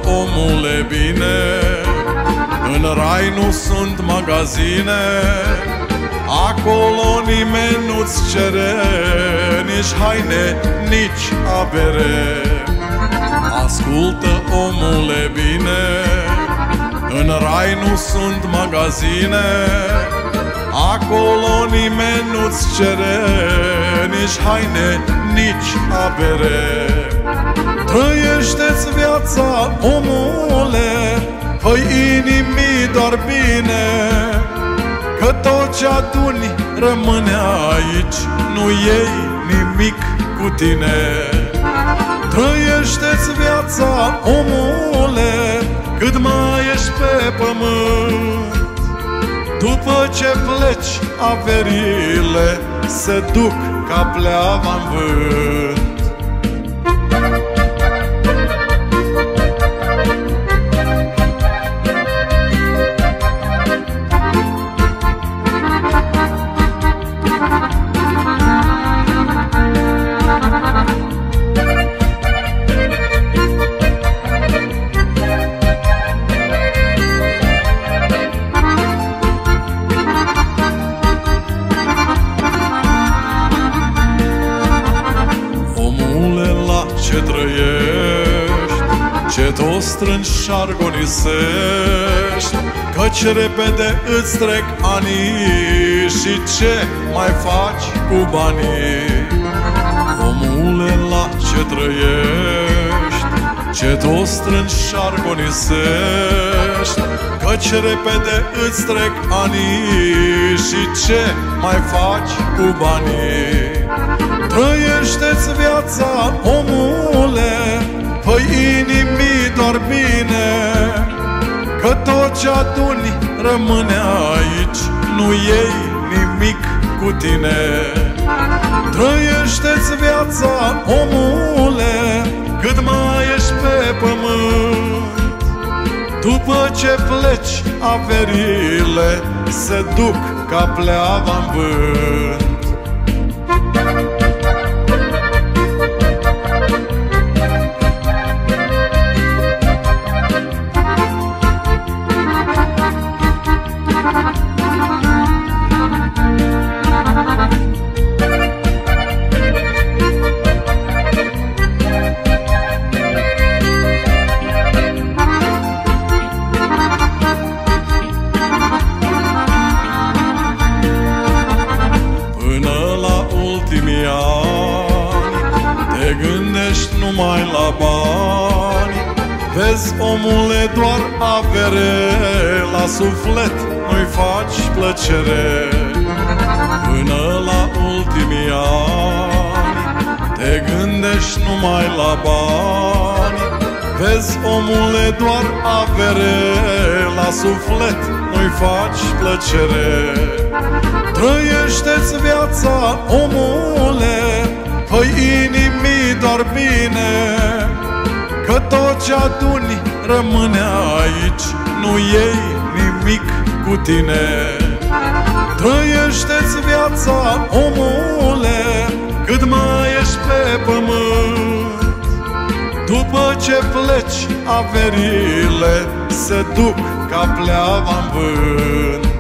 omule, bine, în rai nu sunt magazine, acolo nimeni nu-ți cere nici haine, nici abere. Ascultă, omule, bine, în rai nu sunt magazine, acolo nimeni nu-ți cere nici haine, nici abere. Trăiește-ți viața, omule, fă-i inimii doar bine, că tot ce aduni rămâne aici, nu iei nimic cu tine. Trăiește-ți viața, omule, cât mai ești pe pământ. După ce pleci, averile se duc ca pleava-n vânt. Ce trăiești, ce tot strângi și agonisești, căci repede îți trec anii și ce mai faci cu banii? Omule, la ce trăiești, ce tot strângi și agonisești, căci repede îți trec anii și ce mai faci cu banii? Trăiește-ți viața, omule, fă-i inimii doar bine, că tot ce aduni rămâne aici, nu iei nimic cu tine. Trăiește-ți viața, omule, cât mai ești pe pământ. După ce pleci, averile se duc ca pleava-n vânt. Te gândești numai la bani, vezi, omule, doar avere, la suflet nu-i faci plăcere. Până la ultimii ani te gândești numai la bani, vezi, omule, doar avere, la suflet nu-i faci plăcere. Trăiește-ți viața, omule, fă-i inimii doar bine, că tot ce aduni rămâne aici, nu iei nimic cu tine. Trăiește-ți viața, omule, cât mai ești pe pământ. După ce pleci, averile se duc ca pleava-n vânt.